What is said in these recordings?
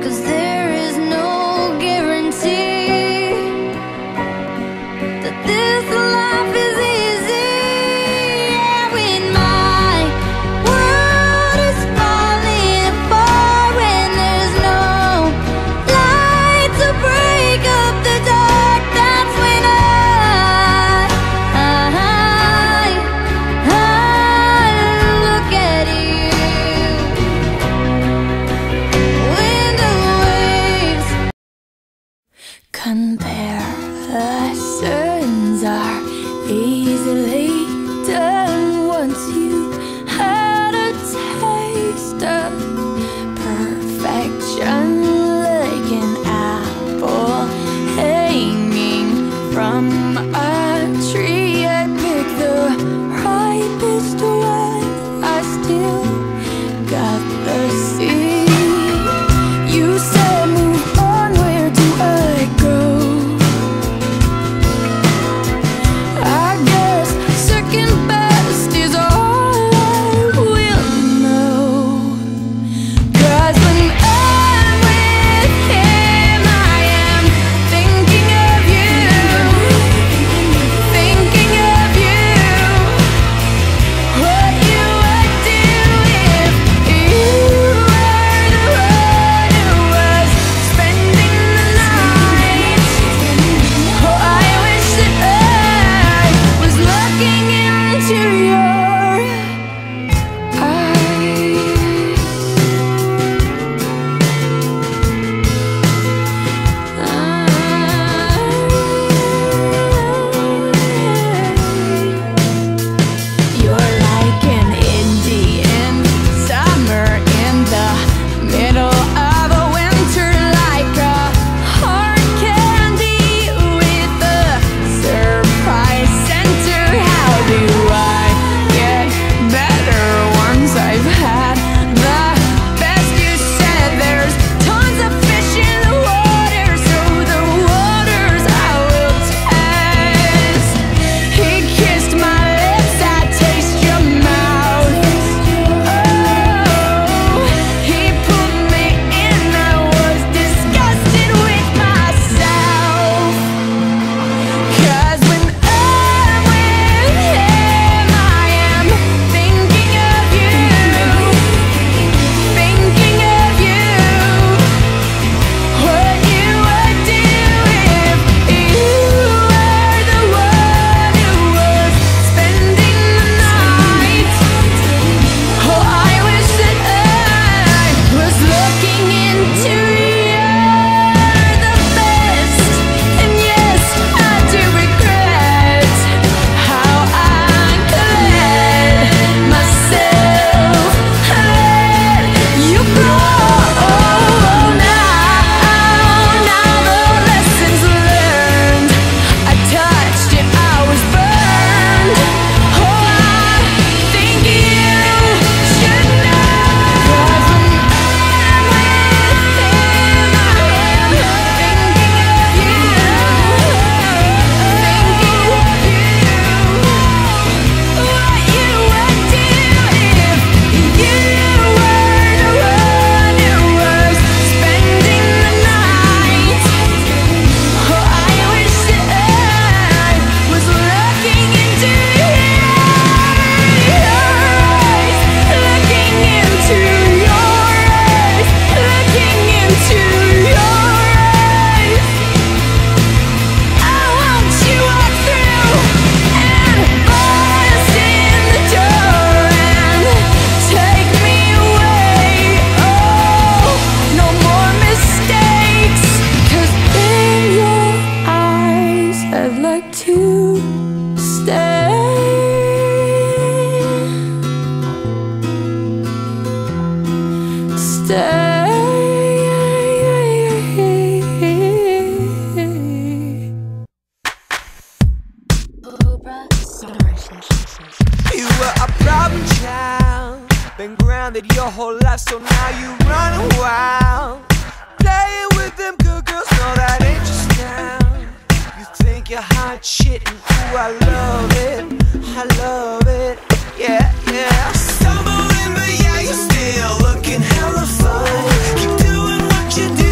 'cause there is no guarantee that this life is easy. Yeah, when my world is falling apart, when there's no light to break up the dark, that's when I look at you. When the waves comparisons are easily done once you had a taste of perfection, like an apple hanging from a tree. I pick the ripest one, I still got the seed. You said move on, where do I go? I guess second best is all I will know. 'Cause when I'm with him, I am thinking of you, thinking of you. What you would do if you were the one who was spending the night. Oh, I wish that I was looking into your You're like an Indian summer in the middle of a winter, like a hard candy with a surprise center. How do I get better once I've had the best? You said there's tons of fish in the water, so the waters I will test. He kissed my lips, I taste your mouth. Oh, he put me in, I was disgusted with myself. 'Cause when I'm with him, I am thinking of you, thinking of you. What you would do if you were the one who was spending the night. Oh, I wish that I was looking into the best. And yes, I do regret how I let myself let you go. Now the lessons learned, I touched it, I was burned. Oh, I think you should know. 'Cause when I'm with him, I am thinking of you, thinking of you. What you would do if you were the one who was spending the night. Oh, I wish that I was looking into your eyes, looking into your eyes, looking into your eyes. I want you walk through and bust in the door and take me away. Oh, no more mistakes, 'cause in your eyes I'd like to stay. You were a problem child, been grounded your whole life, so now you run wild. Playing with them good girls, no, that ain't your style. You think you're hot shit, and ooh, I love it, I love it, yeah, yeah. Stumbling, but yeah, you're still looking hella fun. Keep doing what you do.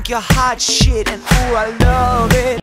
you're hot shit, and ooh, I love it.